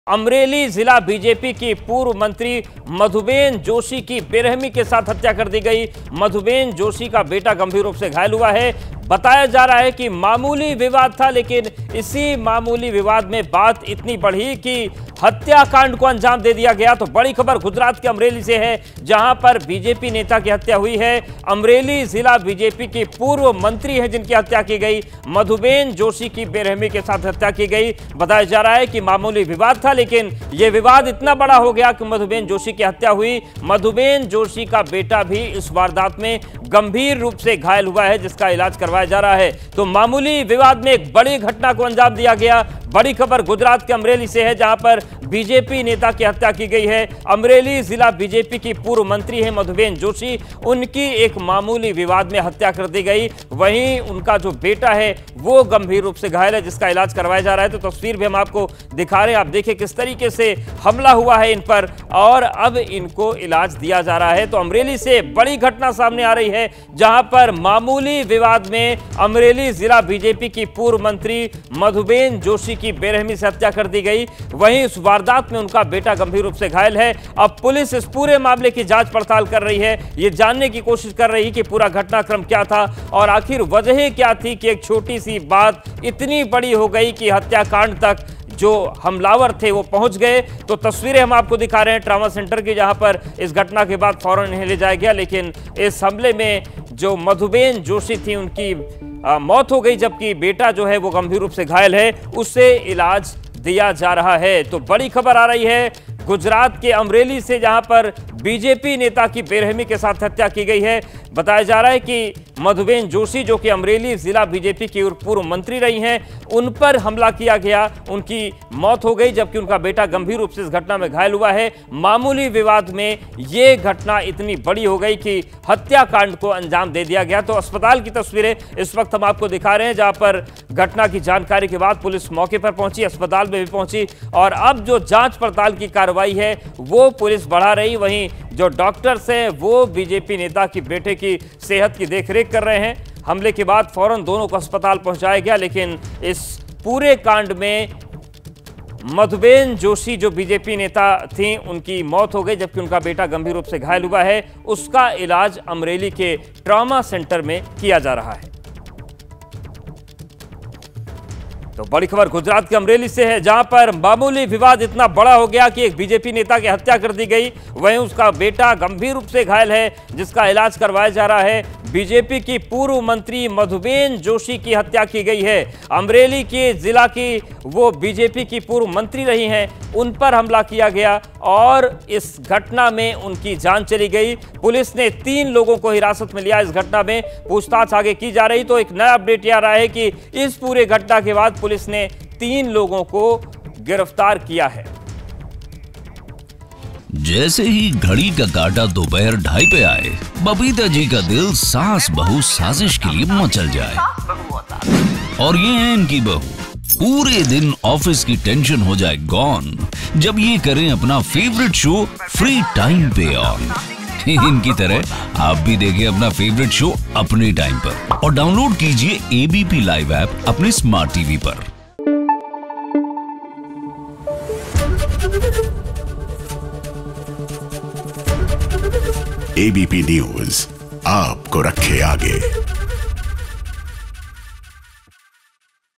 अमरेली जिला बीजेपी की पूर्व मंत्री मधुबेन जोशी की बेरहमी के साथ हत्या कर दी गई। मधुबेन जोशी का बेटा गंभीर रूप से घायल हुआ है। बताया जा रहा है कि मामूली विवाद था, लेकिन इसी मामूली विवाद में बात इतनी बढ़ी कि हत्याकांड को अंजाम दे दिया गया। तो बड़ी खबर गुजरात के अमरेली से है, जहां पर बीजेपी नेता की हत्या हुई है। अमरेली जिला बीजेपी की पूर्व मंत्री हैं जिनकी हत्या की गई। मधुबेन जोशी की बेरहमी के साथ हत्या की गई। बताया जा रहा है कि मामूली विवाद था, लेकिन यह विवाद इतना बड़ा हो गया कि मधुबेन जोशी की हत्या हुई। मधुबेन जोशी का बेटा भी इस वारदात में गंभीर रूप से घायल हुआ है, जिसका इलाज करवाया जा रहा है। तो मामूली विवाद में एक बड़ी घटना को अंजाम दिया गया। बड़ी खबर गुजरात के अमरेली से है, जहां पर बीजेपी नेता की हत्या की गई है। अमरेली जिला बीजेपी की पूर्व मंत्री है मधुबेन जोशी, उनकी एक मामूली विवाद में हत्या कर दी गई। वहीं उनका जो बेटा है वो गंभीर रूप से घायल है, जिसका इलाज करवाया जा रहा है। तो तस्वीर भी हम आपको दिखा रहे हैं, आप देखिए किस तरीके से हमला हुआ है इन पर और अब इनको इलाज दिया जा रहा है। तो अमरेली से बड़ी घटना सामने आ रही है, जहां पर मामूली विवाद में अमरेली जिला बीजेपी की पूर्व मंत्री मधुबेन जोशी की बेरहमी से हत्या कर दी गई। वहीं इस वारदात में उनका बेटा गंभीर रूप से घायल है। अब पुलिस इस पूरे मामले की जांच पड़ताल कर रही है, ये जानने की कोशिश कर रही है कि पूरा घटनाक्रम क्या था और आखिर वजह क्या थी कि एक छोटी सी बात इतनी बड़ी हो गई कि हत्याकांड तक जो हमलावर थे वो पहुंच गए। तो तस्वीरें हम आपको दिखा रहे हैं ट्रॉमा सेंटर की, जहां पर इस घटना के बाद फौरन इन्हें ले जाया गया, लेकिन इस हमले में जो मधुबेन जोशी थी उनकी मौत हो गई, जबकि बेटा जो है वो गंभीर रूप से घायल है, उससे इलाज दिया जा रहा है। तो बड़ी खबर आ रही है गुजरात के अमरेली से, जहां पर बीजेपी नेता की बेरहमी के साथ हत्या की गई है। बताया जा रहा है कि मधुबेन जोशी, जो कि अमरेली जिला बीजेपी की पूर्व मंत्री रही हैं, उन पर हमला किया गया, उनकी मौत हो गई, जबकि उनका बेटा गंभीर रूप से इस घटना में घायल हुआ है। मामूली विवाद में यह घटना इतनी बड़ी हो गई कि हत्याकांड को अंजाम दे दिया गया। तो अस्पताल की तस्वीरें इस वक्त हम आपको दिखा रहे हैं, जहां पर घटना की जानकारी के बाद पुलिस मौके पर पहुंची, अस्पताल में भी पहुंची और अब जो जांच पड़ताल की कार्रवाई है वो पुलिस बढ़ा रही। वहीं जो डॉक्टर्स हैं वो बीजेपी नेता की बेटे की सेहत की देखरेख कर रहे हैं। हमले के बाद फौरन दोनों को अस्पताल पहुंचाया गया, लेकिन इस पूरे कांड में मधुबेन जोशी जो बीजेपी नेता थी उनकी मौत हो गई, जबकि उनका बेटा गंभीर रूप से घायल हुआ है। उसका इलाज अमरेली के ट्रॉमा सेंटर में किया जा रहा है। तो बड़ी खबर गुजरात के अमरेली से है, जहां पर मामूली विवाद इतना बड़ा हो गया कि एक बीजेपी नेता की हत्या कर दी गई। वहीं उसका बेटा गंभीर रूप से घायल है, जिसका इलाज करवाया जा रहा है। बीजेपी की पूर्व मंत्री मधुबेन जोशी की हत्या की गई है। अमरेली के जिला की वो बीजेपी की पूर्व मंत्री रही हैं, उन पर हमला किया गया और इस घटना में उनकी जान चली गई। पुलिस ने 3 लोगों को हिरासत में लिया। इस घटना में पूछताछ आगे की जा रही। तो एक नया अपडेट आ रहा है कि इस पूरे घटना के बाद पुलिस ने 3 लोगों को गिरफ्तार किया है। जैसे ही घड़ी का काटा दोपहर 2:30 पे आए, बबीता जी का दिल सास बहू साजिश के लिए मचल जाए। और ये है इनकी बहू, पूरे दिन ऑफिस की टेंशन हो जाए गॉन जब ये करें अपना फेवरेट शो फ्री टाइम पे ऑन। इनकी तरह आप भी देखें अपना फेवरेट शो अपने टाइम पर और डाउनलोड कीजिए एबीपी लाइव ऐप अपने स्मार्ट टीवी पर। एबीपी न्यूज आपको रखे आगे।